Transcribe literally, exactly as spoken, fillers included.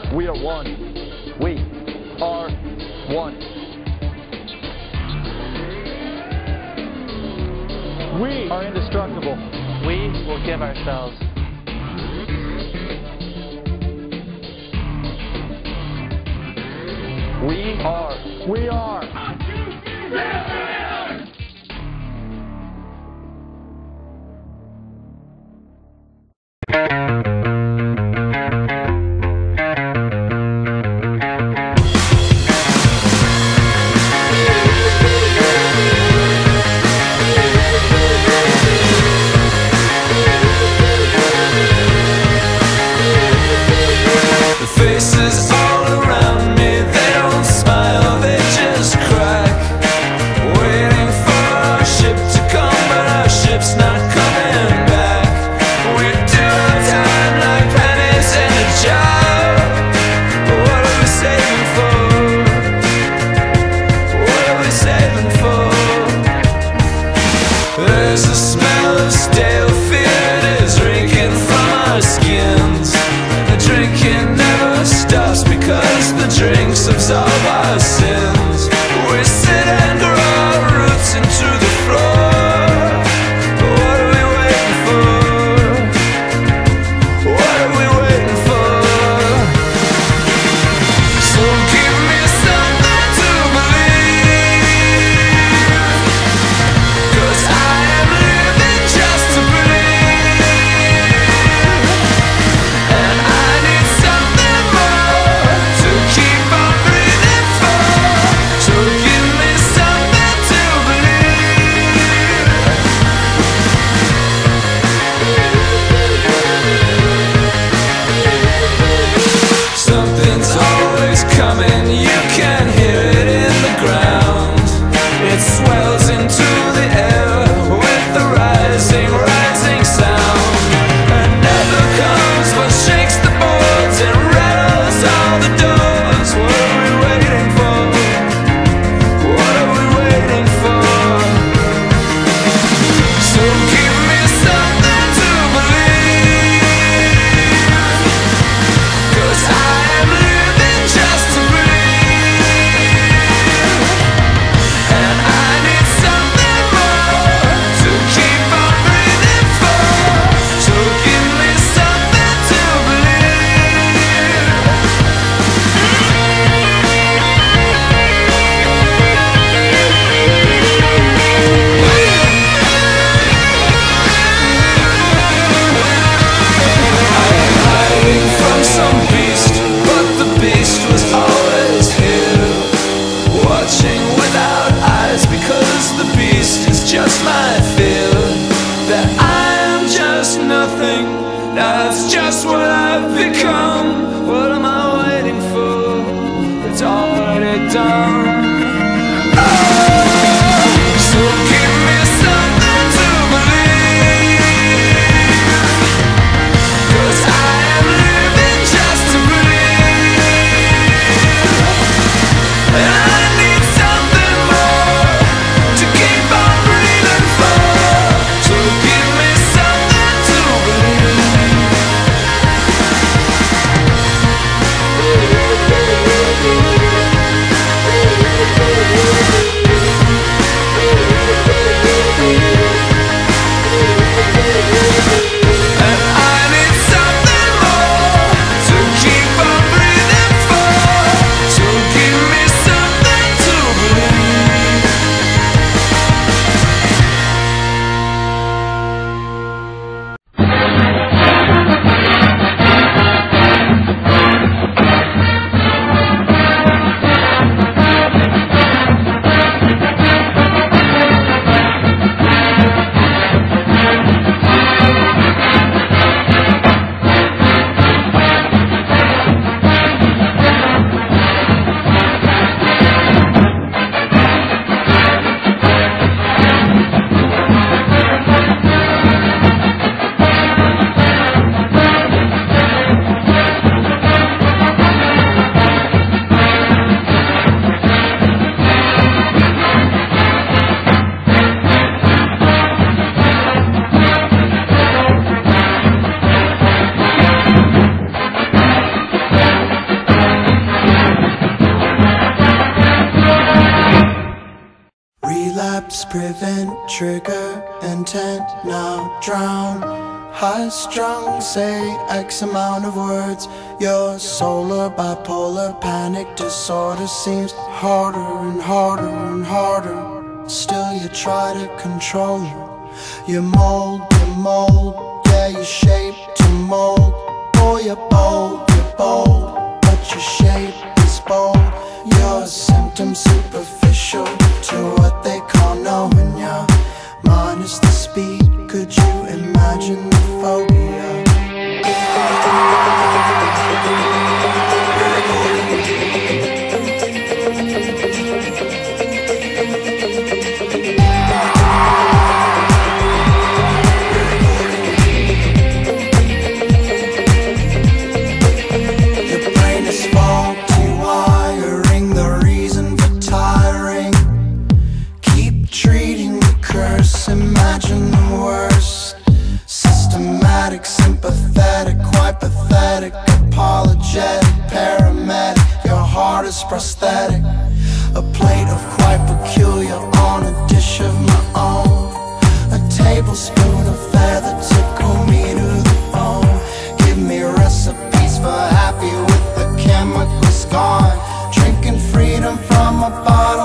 We are one. We are one. We are indestructible. We will give ourselves. We are. We are. Faces all around me, they don't smile, they just crack. Waiting for our ship to come, but our ship's not coming back. We do our time like pennies in a jar. What are we saving for? What are we saving for? There's a smell of stale fear, it is reeking from our skins. The drinking never stops because the drinks absolve our sins. We sit and grow our roots into the floor. What are we waiting for? What are we waiting for? So give me something to believe, 'cause I am living just to believe. And I need something more to keep on breathing for. So give me something to believe. Something's always coming, you can hear it in the ground. It swells into the air with the rising, rising sound. Another comes but shakes the boards and rattles all the doors. What are we waiting for? What are we waiting for? So give me something to believe, 'cause I am living just to breathe. And I need something more to keep on breathing for. So give me something to believe. I am hiding from some beast, but the beast was always here, watching without eyes, because the beast is just my fear. That I am just nothing, that's just what I've become. What am I waiting for? It's already done. So give me something to believe, 'cause I am living just to breathe. And I need something more to keep on breathing for. So give me something to believe. prevent trigger intent, now drown. High strung, say X amount of words. Your solar bipolar panic disorder seems harder and harder and harder. Still you try to control it. You mold, you mold, yeah, you shape to mold. Boy, you're bold, you're bold, but your shape is bold. Your symptoms superficial to what they call knowing ya. Minus the speed, could you imagine the phobia? Your brain is faulty wiring, the reason for tiring. Keep treating the curse, imagine the worst. Systematic, sympathetic, quite pathetic, apologetic, paramedic. Your heart is prosthetic. A plate of quite peculiar on a dish of my own. A tablespoon of feather tickle me to the bone. Give me recipes for happy with the chemicals gone. Drinking freedom from a bottle.